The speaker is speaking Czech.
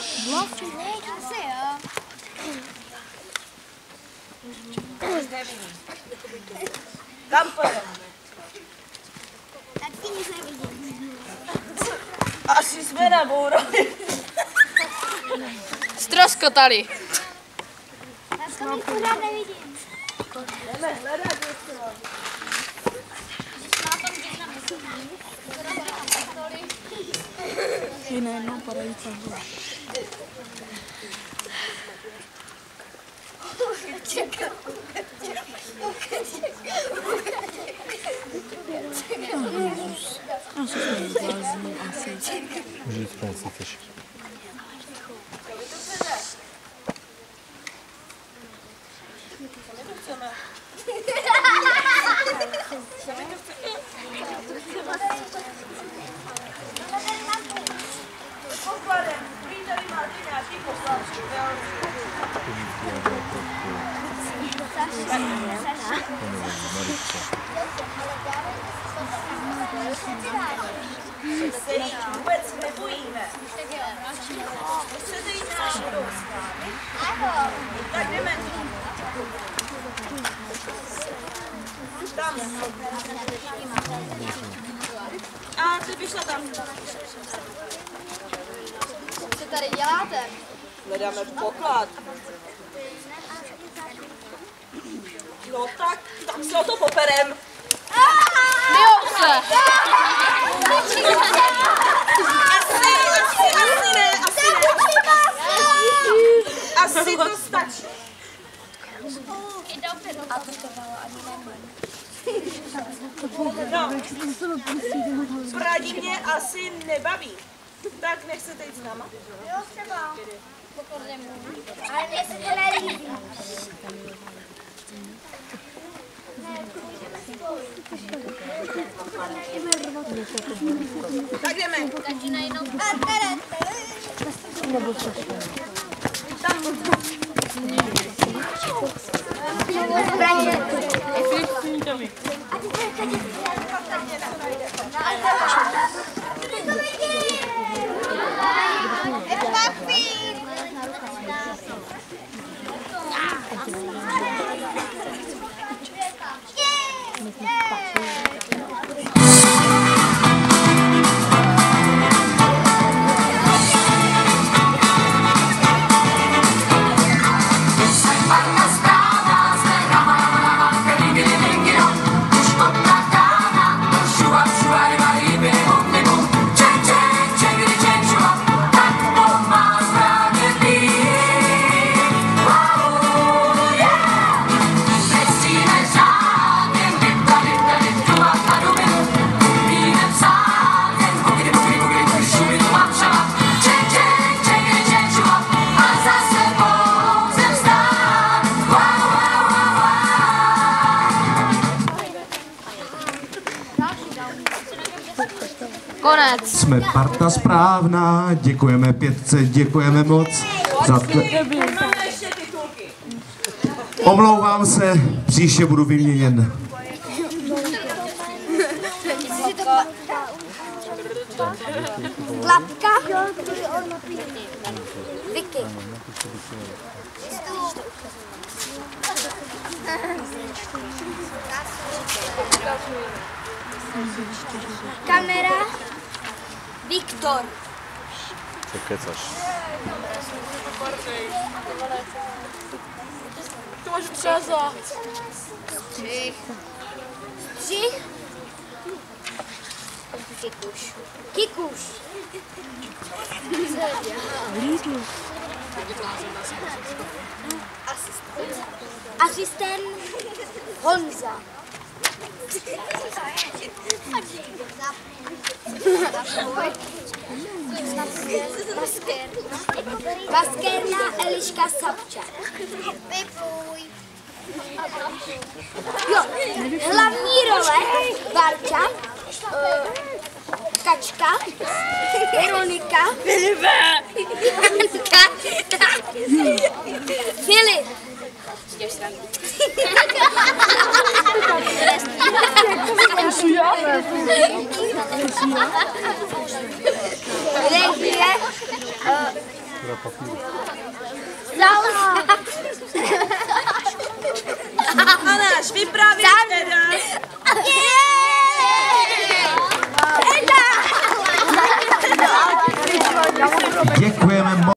Asi jo. Kam pojďme? Taky nic nevidím. Asi jsme na bourovi. Stroskotali. Já to pořád nevidím. Jdeme hledat něco. Najednou padají cedule. Můžu spát si chceš. Pokladem, vy tady máte nějaký poslanci, my se jich vůbec nebojíme. Chcete jít náhodou s námi? Tak jdeme. Tam. A ty by šla tam. Co tady děláte? Hledáme poklad. No tak se o to poperem. Bijou se. Asi to stačí. No, Bradi mě asi nebaví. Tak nechcete jít s náma? Jo, třeba. Ale mně se to nelíbí. Tak jdeme. Konec. Jsme parta správná, děkujeme Pětce, děkujeme moc za to. Máme ještě titulky. Omlouvám se, příště budu vyměněn. Klapka. Vicky. Kamera. Viktor. Co kecaš? To máš přezat. Střih. Kikuš. Asistent Honza. Maskérna Eliška Sapčák. Jo, hlavní role Barča, Kačka, Veronika, Filip. Režie A náš vypravěč teda. Děkujeme moc.